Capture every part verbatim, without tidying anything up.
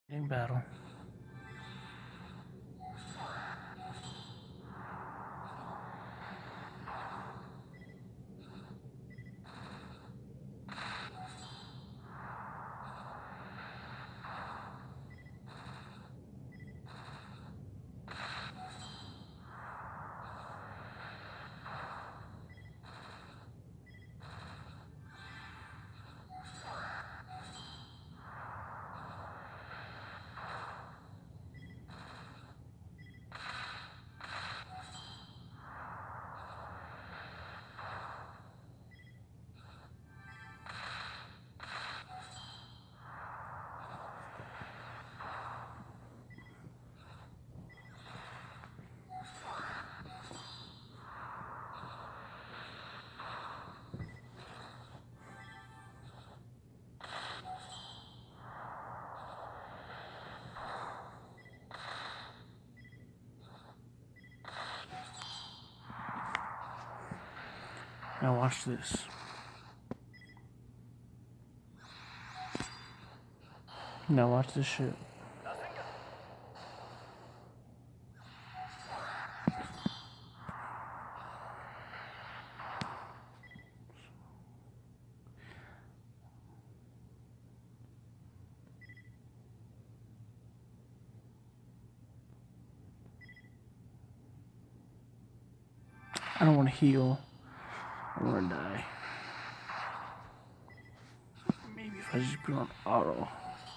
In battle. Now watch this. Now watch this shit. I don't want to heal. I want to die. Maybe if I just put on auto.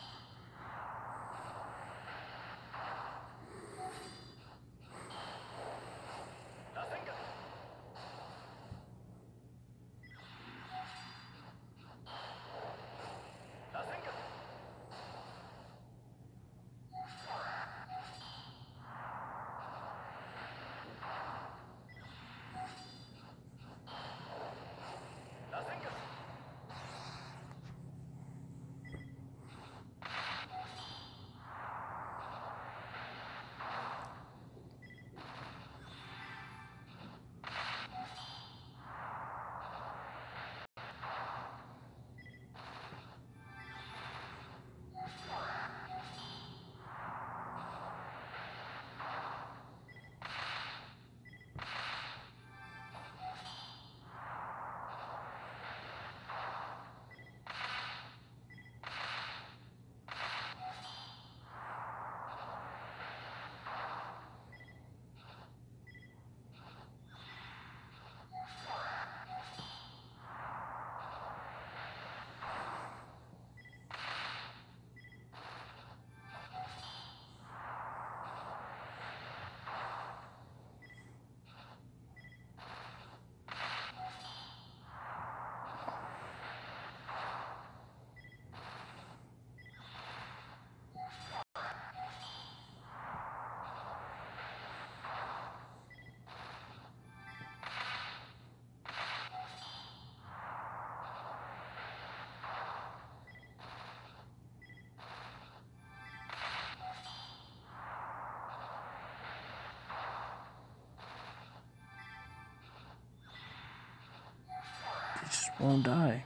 They just won't die.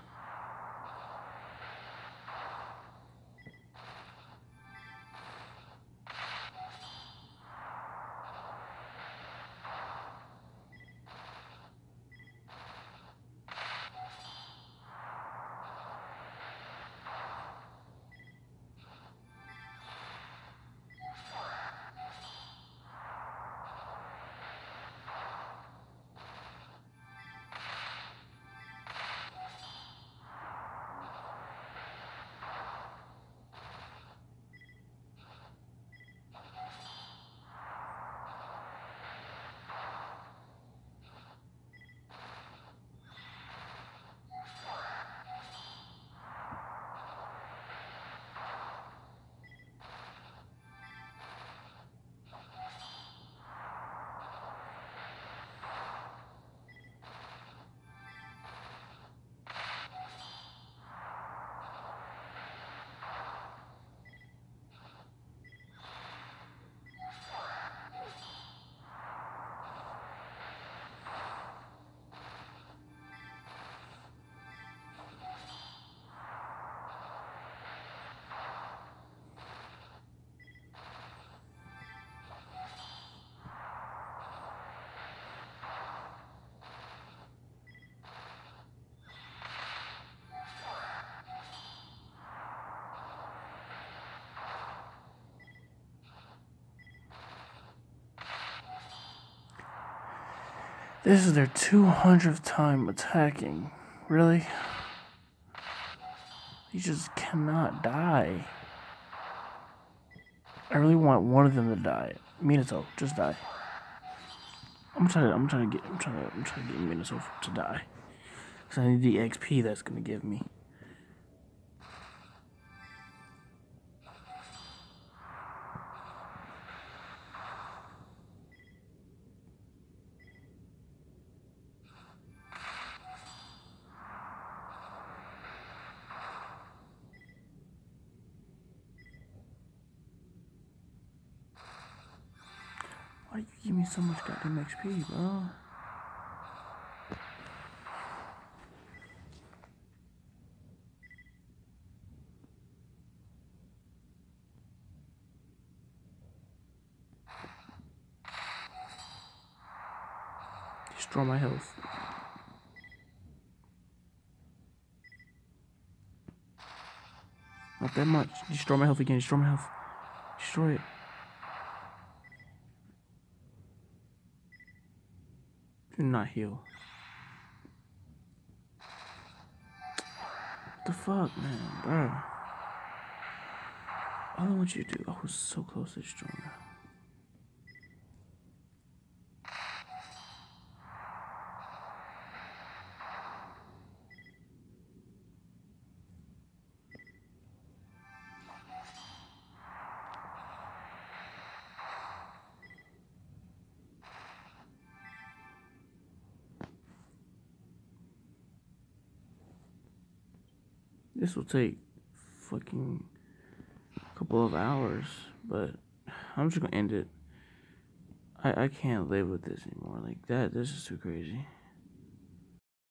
This is their two hundredth time attacking. Really? You just cannot die. I really want one of them to die. Minato, just die. I'm trying to. I'm trying to get. I'm trying to. I'm trying to get Minato to die. Cause I need the X P that's gonna give me. Why do you give me so much goddamn X P, bro? Destroy my health. Not that much. Destroy my health again. Destroy my health. Destroy it. Do not heal. What the fuck, man, bro? All I want you to do. I was so close to destroying her. This will take fucking a couple of hours, but I'm just gonna end it. I, I can't live with this anymore. Like that, this is too crazy.